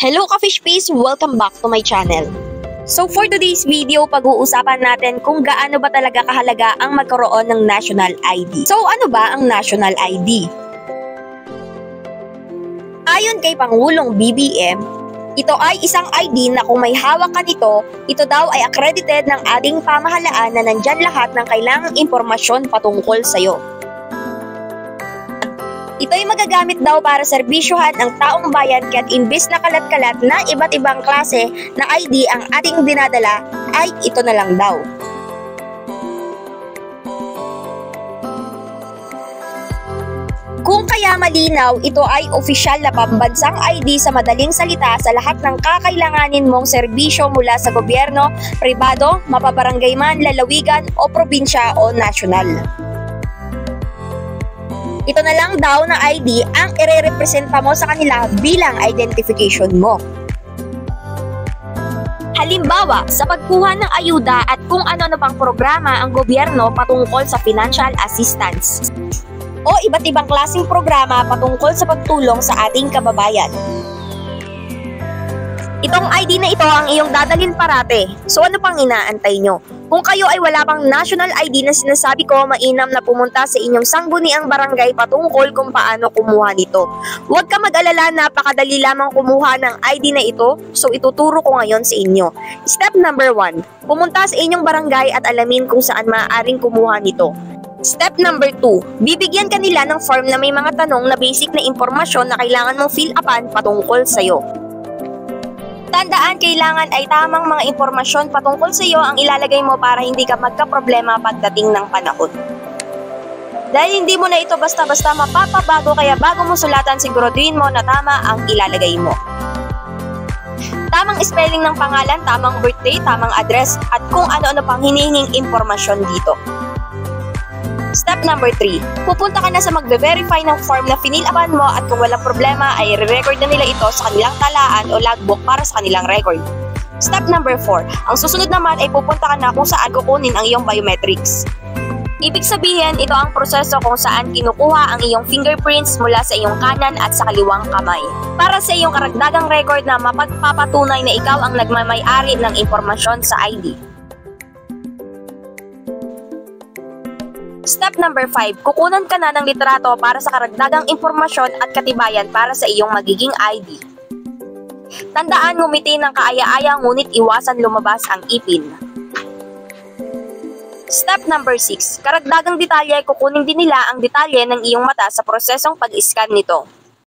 Hello ka-fish face! Welcome back to my channel. So for today's video, pag-uusapan natin kung gaano ba talaga kahalaga ang magkaroon ng national ID. So ano ba ang national ID? Ayon kay Pangulong BBM, ito ay isang ID na kung may hawak ka nito, ito daw ay accredited ng ating pamahalaan na nandyan lahat ng kailangang impormasyon patungkol sa'yo. Ito ay magagamit daw para serbisyohan ang taong bayan kaya't imbis na kalat-kalat na iba't ibang klase na ID ang ating dinadala ay ito na lang daw. Kung kaya malinaw, ito ay opisyal na pambansang ID sa madaling salita sa lahat ng kakailanganin mong serbisyo mula sa gobyerno, pribado, mapabarangay man, lalawigan o probinsya o nasyonal. Ito na lang daw na ID ang ire-representa mo sa kanila bilang identification mo. Halimbawa, sa pagkuha ng ayuda at kung ano-ano pang programa ang gobyerno patungkol sa financial assistance o iba't ibang klaseng programa patungkol sa pagtulong sa ating kababayan. Itong ID na ito ang iyong dadalhin parate. So ano pang inaantay nyo? Kung kayo ay wala pang national ID na sinasabi ko, mainam na pumunta sa inyong sangguniang barangay patungkol kung paano kumuha nito. Huwag ka mag-alala, napakadali lamang kumuha ng ID na ito, so ituturo ko ngayon sa inyo. Step number 1, pumunta sa inyong barangay at alamin kung saan maaaring kumuha nito. Step number 2, bibigyan ka nila ng form na may mga tanong na basic na impormasyon na kailangan mong fill upan patungkol sa'yo. Tandaan, kailangan ay tamang mga impormasyon patungkol sa iyo ang ilalagay mo para hindi ka magka-problema pagdating ng panahon. Dahil hindi mo na ito basta-basta mapapabago, kaya bago mo sulatan, siguraduhin mo na tama ang ilalagay mo. Tamang spelling ng pangalan, tamang birthday, tamang address, at kung ano-ano pang hinihinging impormasyon dito. Step number 3, pupunta ka na sa magbe-verify ng form na finilapan mo at kung walang problema ay re-record na nila ito sa kanilang talaan o logbook para sa kanilang record. Step number 4, ang susunod naman ay pupunta ka na kung saan kukunin ang iyong biometrics. Ibig sabihin, ito ang proseso kung saan kinukuha ang iyong fingerprints mula sa iyong kanan at sa kaliwang kamay para sa iyong karagdagang record na mapagpapatunay na ikaw ang nagmamay-ari ng impormasyon sa ID. Step number 5, kukunan ka na ng litrato para sa karagdagang impormasyon at katibayan para sa iyong magiging ID. Tandaan, ngumiti ng kaaya-aya ngunit iwasan lumabas ang ipin. Step number 6, karagdagang detalye, kukunin din nila ang detalye ng iyong mata sa prosesong pag-scan nito.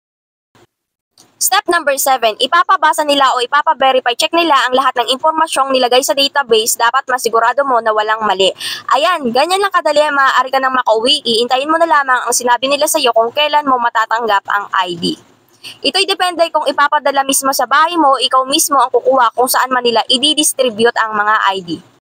Step number 7, ipapabasa nila o ipapa-verify check nila ang lahat ng impormasyong nilagay sa database, dapat masigurado mo na walang mali. Ayan, ganyan lang kadali, maaari ka nang makauwi, iintayin mo na lamang ang sinabi nila sa iyo kung kailan mo matatanggap ang ID. Ito'y depende kung ipapadala mismo sa bahay mo, ikaw mismo ang kukuha kung saan man nila i-distribute ang mga ID.